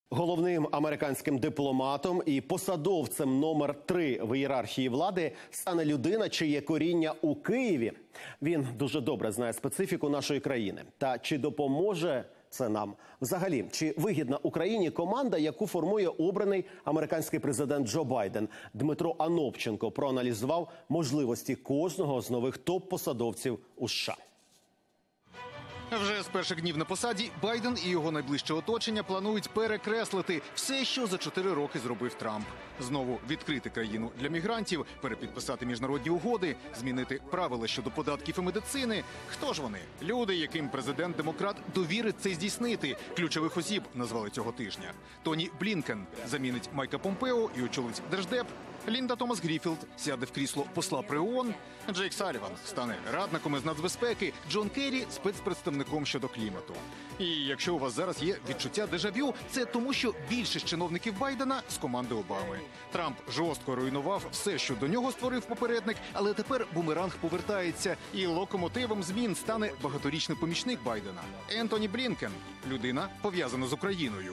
Головним американським дипломатом і посадовцем номер 3 в ієрархії влади стане людина, чиє коріння у Києві. Він дуже добре знає специфіку нашої країни. Та чи допоможе це нам? Взагалі, чи вигідна Україні команда, яку формує обраний американський президент Джо Байден? Дмитро Анопченко проаналізував можливості кожного з нових топ-посадовців у США. Вже з перших днів на посаді Байден і його найближче оточення планують перекреслити все, що за 4 роки зробив Трамп. Знову відкрити країну для мігрантів, перепідписати міжнародні угоди, змінити правила щодо податків і медицини. Хто ж вони? Люди, яким президент-демократ довірить це здійснити. Ключових осіб назвали цього тижня. Тоні Блінкен замінить Майка Помпео і очолить Держдеп. Лінда Томас-Гріфілд сяде в крісло посла при ООН. Джейк Саліван стане радником із нацбезпеки. Джон Керрі – спецпредставником щодо клімату. І якщо у вас зараз є відчуття дежавю, це тому, що більшість чиновників Байдена з команди Обами. Трамп жорстко руйнував все, що до нього створив попередник, але тепер бумеранг повертається, і локомотивом змін стане багаторічний помічник Байдена – Ентоні Блінкен. Людина, пов'язана з Україною.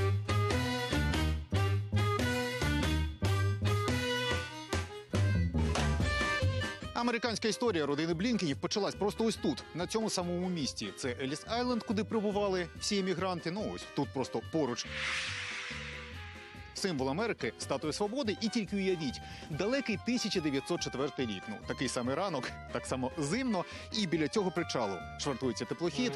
Американська історія родини Блінкенів почалась просто ось тут, на цьому самому місці. Це Еліс-Айленд, куди прибували всі емігранти. Ну ось тут просто поруч. Символ Америки – Статуя Свободи. І тільки уявіть, далекий 1904 рік. Ну, такий самий ранок, так само зимно. І біля цього причалу швартується теплохід.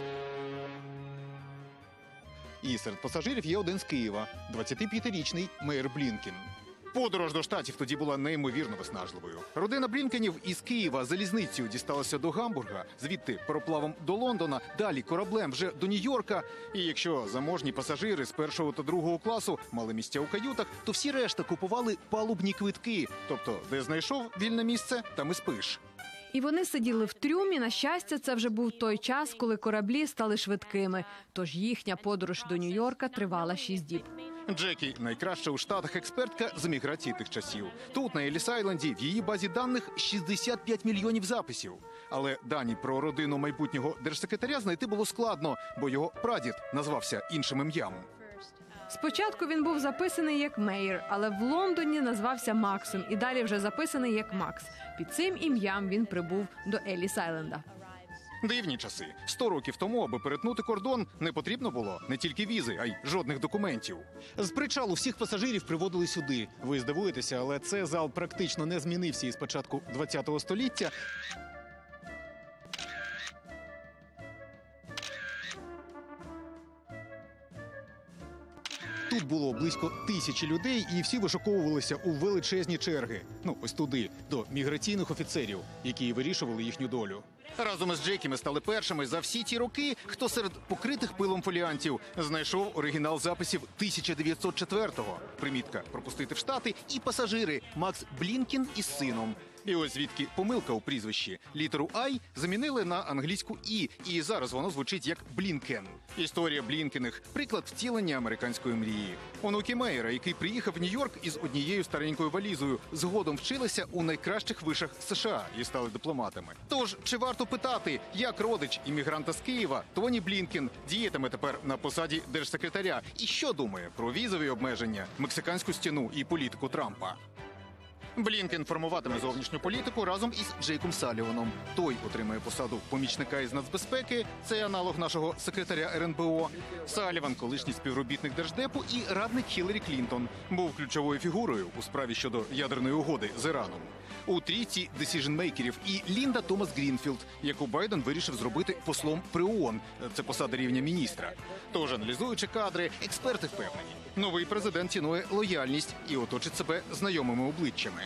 І серед пасажирів є один з Києва – 25-річний Мейер Блінкен. Подорож до Штатів тоді була неймовірно виснажливою. Родина Блінкенів із Києва залізницею дісталася до Гамбурга, звідти пароплавом до Лондона, далі кораблем вже до Нью-Йорка. І якщо заможні пасажири з першого та другого класу мали місця у каютах, то всі решта купували палубні квитки. Тобто, де знайшов вільне місце, там і спиш. І вони сиділи в трюмі. На щастя, це вже був той час, коли кораблі стали швидкими. Тож їхня подорож до Нью-Йорка тривала 6 діб. Джекі – найкраща у Штатах експертка з міграції тих часів. Тут, на Еліс-Айленді, в її базі даних 65 мільйонів записів. Але дані про родину майбутнього держсекретаря знайти було складно, бо його прадід назвався іншим ім'ям. Спочатку він був записаний як Мейер, але в Лондоні назвався Максом і далі вже записаний як Макс. Під цим ім'ям він прибув до Еліс-Айленда. Дивні часи. 100 років тому, аби перетнути кордон, не потрібно було не тільки візи, а й жодних документів. З причалу всіх пасажирів приводили сюди. Ви здивуєтеся, але цей зал практично не змінився із початку ХХ століття. Тут було близько 1000 людей, і всі вишуковувалися у величезні черги. Ну, ось туди, до міграційних офіцерів, які вирішували їхню долю. Разом із Джекі ми стали першими за всі ті роки, хто серед покритих пилом фоліантів знайшов оригінал записів 1904-го. Примітка «Пропустити в Штати» і пасажири Макс Блінкен із сином. І ось звідки помилка у прізвищі. Літеру «Ай» замінили на англійську «І», і зараз воно звучить як «Блінкен». Історія Блінкених – приклад втілення американської мрії. Онуки Мейера, який приїхав в Нью-Йорк із однією старенькою валізою, згодом вчилися у найкращих вишах США і стали дипломатами. Тож, чи варто питати, як родич іммігранта з Києва Тоні Блінкен діятиме тепер на посаді держсекретаря? І що думає про візові обмеження, мексиканську стіну і політику Трампа? Блінкен формуватиме зовнішню політику разом із Джейком Саліваном. Той отримає посаду помічника із нацбезпеки, це аналог нашого секретаря РНБО. Саліван – колишній співробітник Держдепу і радник Хіларі Клінтон. Був ключовою фігурою у справі щодо ядерної угоди з Іраном. У трійці десіжн-мейкерів і Лінда Томас-Грінфілд, яку Байден вирішив зробити послом при ООН. Це посада рівня міністра. Тож, аналізуючи кадри, експерти впевнені. Новий президент цінує лояльність і оточить себе знайомими обличчями.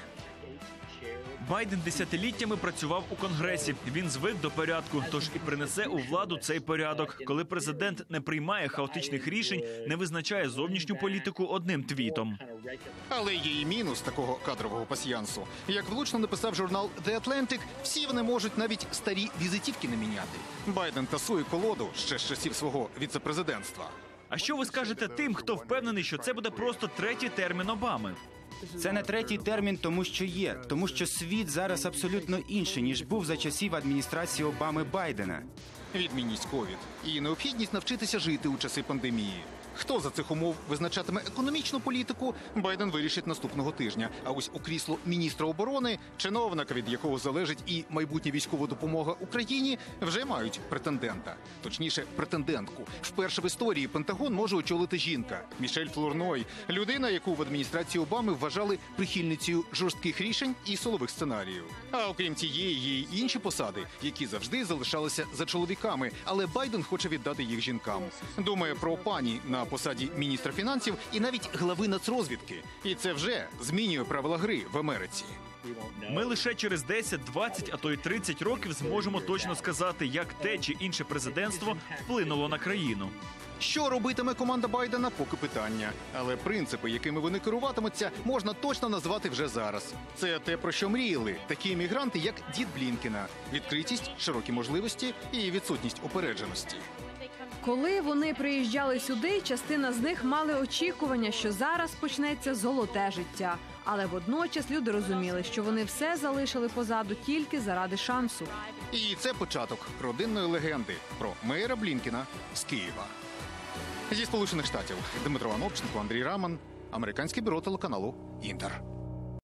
Байден десятиліттями працював у Конгресі. Він звик до порядку, тож і принесе у владу цей порядок. Коли президент не приймає хаотичних рішень, не визначає зовнішню політику одним твітом. Але є і мінус такого кадрового пасьянсу. Як влучно написав журнал The Atlantic, всі вони можуть навіть старі візитівки не міняти. Байден тасує колоду ще з часів свого віцепрезидентства. А що ви скажете тим, хто впевнений, що це буде просто третій термін Обами? Це не третій термін, тому що світ зараз абсолютно інший, ніж був за часів адміністрації Обами-Байдена. Відмінність ковід і необхідність навчитися жити у часи пандемії. Хто за цих умов визначатиме економічну політику, Байден вирішить наступного тижня. А ось у крісло міністра оборони, чиновника, від якого залежить і майбутня військова допомога Україні, вже мають претендента. Точніше, претендентку. Вперше в історії Пентагон може очолити жінка – Мішель Флорной. Людина, яку в адміністрації Обами вважали прихильницею жорстких рішень і силових сценаріїв. А окрім цієї, є й інші посади, які завжди залишалися за чоловіками, але Байден хоче віддати їх жінкам. Думає про пані на посаді міністра фінансів і навіть глави нацрозвідки. І це вже змінює правила гри в Америці. Ми лише через 10, 20, а то й 30 років зможемо точно сказати, як те чи інше президентство вплинуло на країну. Що робитиме команда Байдена, поки питання. Але принципи, якими вони керуватимуться, можна точно назвати вже зараз. Це те, про що мріяли такі емігранти, як дід Блінкена. Відкритість, широкі можливості і відсутність упередженості. Коли вони приїжджали сюди, частина з них мали очікування, що зараз почнеться золоте життя. Але водночас люди розуміли, що вони все залишили позаду тільки заради шансу. І це початок родинної легенди про мера Блінкена з Києва. Зі Сполучених Штатів Дмитро Анопченко, Андрій Раман, Американське бюро телеканалу «Інтер».